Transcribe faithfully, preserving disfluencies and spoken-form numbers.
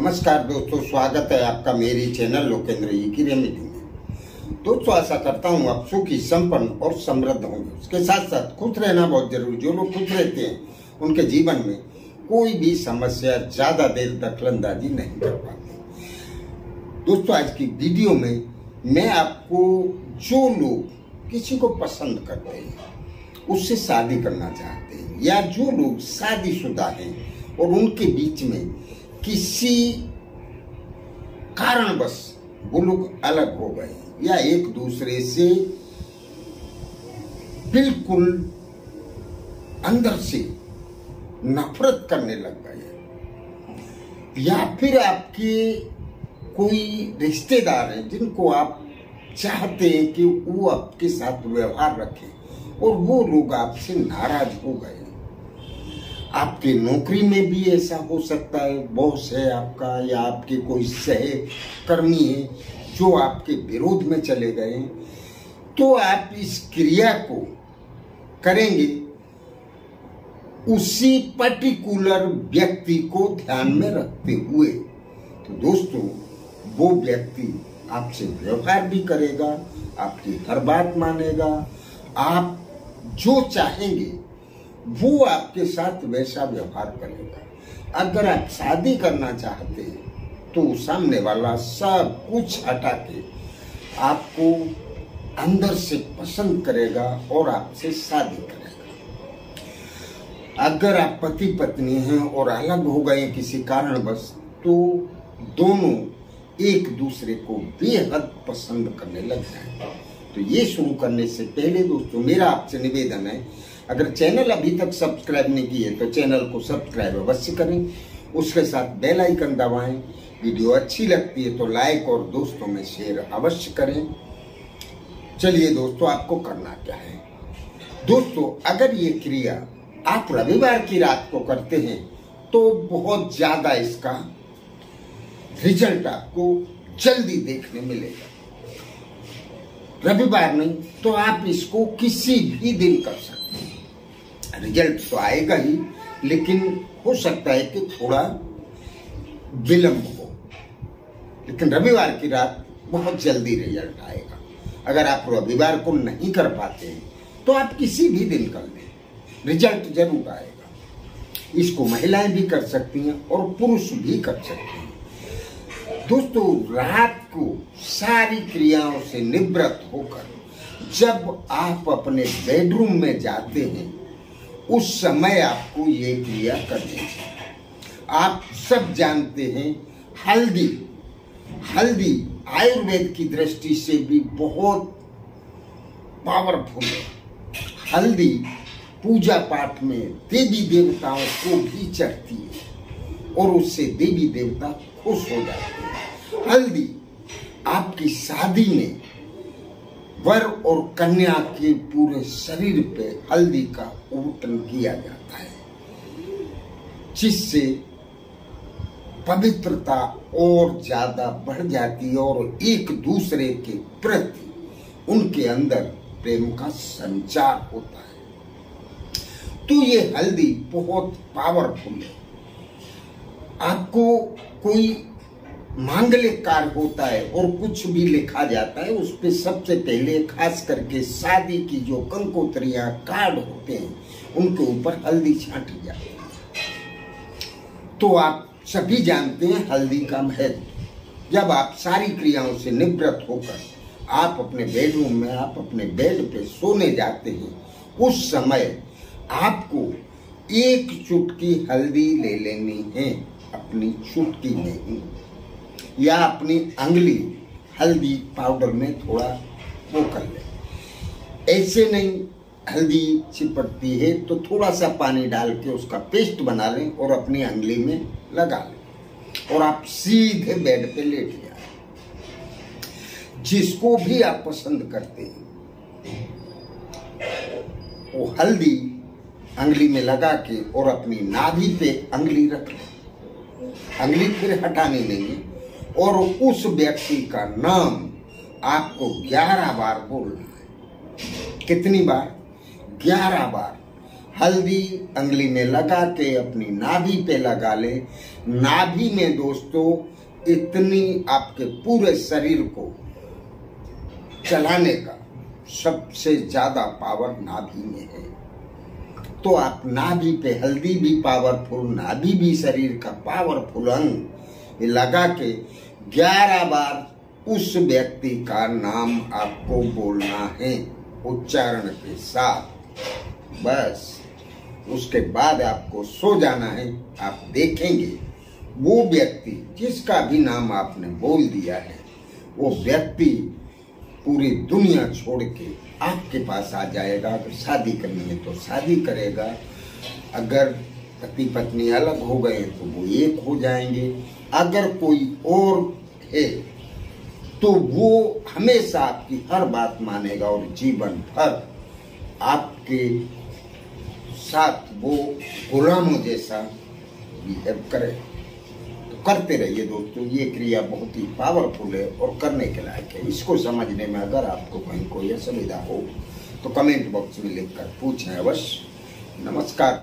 नमस्कार दोस्तों, स्वागत है आपका मेरी चैनल लोकेंद्र जी की रेमेडी में। दोस्तों, आशा करता हूँ आप सुखी, संपन्न और समृद्ध होंगे। उसके साथ साथ खुश रहना बहुत जरूरी। जो लोग खुश रहते हैं उनके जीवन में कोई भी समस्या ज्यादा देर दखलंदाजी नहीं कर पाती। दोस्तों, आज की वीडियो में मैं आपको जो लोग किसी को पसंद करते हैं, उससे शादी करना चाहते हैं, या जो लोग शादीशुदा हैं और उनके बीच में किसी कारणवश वो लोग अलग हो गए या एक दूसरे से बिल्कुल अंदर से नफरत करने लग गए, या फिर आपके कोई रिश्तेदार हैं जिनको आप चाहते हैं कि वो आपके साथ व्यवहार रखें और वो लोग आपसे नाराज हो गए। आपके नौकरी में भी ऐसा हो सकता है, बॉस है आपका या आपके कोई सहकर्मी है जो आपके विरोध में चले गए, तो आप इस क्रिया को करेंगे उसी पर्टिकुलर व्यक्ति को ध्यान में रखते हुए। तो दोस्तों, वो व्यक्ति आपसे व्यवहार भी करेगा, आपकी हर बात मानेगा, आप जो चाहेंगे वो आपके साथ वैसा व्यवहार करेगा। अगर आप शादी करना चाहते हैं तो सामने वाला सब कुछ हटा के आपको अंदर से पसंद करेगा और आपसे शादी करेगा। अगर आप पति पत्नी हैं और अलग हो गए किसी कारणवश, तो दोनों एक दूसरे को बेहद पसंद करने लग जाएंगे। तो ये शुरू करने से पहले दोस्तों, मेरा आपसे निवेदन है, अगर चैनल अभी तक सब्सक्राइब नहीं किए तो चैनल को सब्सक्राइब अवश्य करें, उसके साथ बेल आइकन दबाएं। वीडियो अच्छी लगती है तो लाइक और दोस्तों में शेयर अवश्य करें। चलिए दोस्तों, आपको करना क्या है। दोस्तों, अगर ये क्रिया आप रविवार की रात को करते हैं तो बहुत ज्यादा इसका रिजल्ट आपको जल्दी देखने मिलेगा। रविवार नहीं तो आप इसको किसी भी दिन कर सकते हैं। रिजल्ट तो आएगा ही, लेकिन हो सकता है कि थोड़ा विलंब हो, लेकिन रविवार की रात बहुत जल्दी रिजल्ट आएगा। अगर आप रविवार को नहीं कर पाते हैं तो आप किसी भी दिन कर लें, रिजल्ट जरूर आएगा। इसको महिलाएं भी कर सकती हैं और पुरुष भी कर सकते हैं। दोस्तों, रात को सारी क्रियाओं से निवृत्त होकर जब आप अपने बेडरूम में जाते हैं, उस समय आपको ये क्रिया करनी है। आप सब जानते हैं, हल्दी हल्दी आयुर्वेद की दृष्टि से भी बहुत पावरफुल है। हल्दी पूजा पाठ में देवी देवताओं को भी चढ़ती है और उससे देवी देवता खुश हो जाते हैं। हल्दी आपकी शादी में वर और कन्या के पूरे शरीर पे हल्दी का उबटन किया जाता है, जिससे पवित्रता और ज्यादा बढ़ जाती है और एक दूसरे के प्रति उनके अंदर प्रेम का संचार होता है। तो ये हल्दी बहुत पावरफुल है। आपको कोई मांगलिक कार्य होता है और कुछ भी लिखा जाता है, उस पे सबसे पहले खास करके शादी की जो कंकोत्रियां कार्ड होते हैं उनके ऊपर हल्दी छांटी जाती है। तो आप सभी जानते हैं हल्दी का महत्व। जब आप सारी क्रियाओं से निवृत्त होकर आप अपने बेडरूम में, आप अपने बेड पे सोने जाते हैं, उस समय आपको एक चुटकी हल्दी ले लेनी है, अपनी चुटकी में ही, या अपनी अंगुली हल्दी पाउडर में थोड़ा वो कर ले। ऐसे नहीं, हल्दी चिपकती है तो थोड़ा सा पानी डाल के उसका पेस्ट बना लें और अपनी अंगुली में लगा लें और आप सीधे बेड पे लेट जाएं। जिसको भी आप पसंद करते हैं वो हल्दी अंगुली में लगा के और अपनी नाभि पे अंगुली रख लें। अंगुली फिर हटानी नहीं है और उस व्यक्ति का नाम आपको ग्यारह बार बोलना है। कितनी बार? ग्यारह बार। हल्दी अंगली में लगा के अपनी नाभि पे लगा ले। नाभि में दोस्तों इतनी आपके पूरे शरीर को चलाने का सबसे ज्यादा पावर नाभि में है। तो आप नाभि पे हल्दी भी पावरफुल, नाभि भी शरीर का पावरफुल अंग लगा के ग्यारह बार उस व्यक्ति का नाम आपको बोलना है उच्चारण के साथ। बस उसके बाद आपको सो जाना है। आप देखेंगे वो व्यक्ति जिसका भी नाम आपने बोल दिया है, वो व्यक्ति पूरी दुनिया छोड़ के आपके पास आ जाएगा। अगर शादी करनी है तो शादी करेगा, अगर पति पत्नी अलग हो गए तो वो एक हो जाएंगे, अगर कोई और है तो वो हमेशा आपकी हर बात मानेगा और जीवन भर आपके साथ वो गुलामों जैसा बिहेव करेगा। तो करते रहिए दोस्तों, ये क्रिया बहुत ही पावरफुल है और करने के लायक है। इसको समझने में अगर आपको कहीं कोई असुविधा हो तो कमेंट बॉक्स में लिखकर पूछें अवश्य। नमस्कार।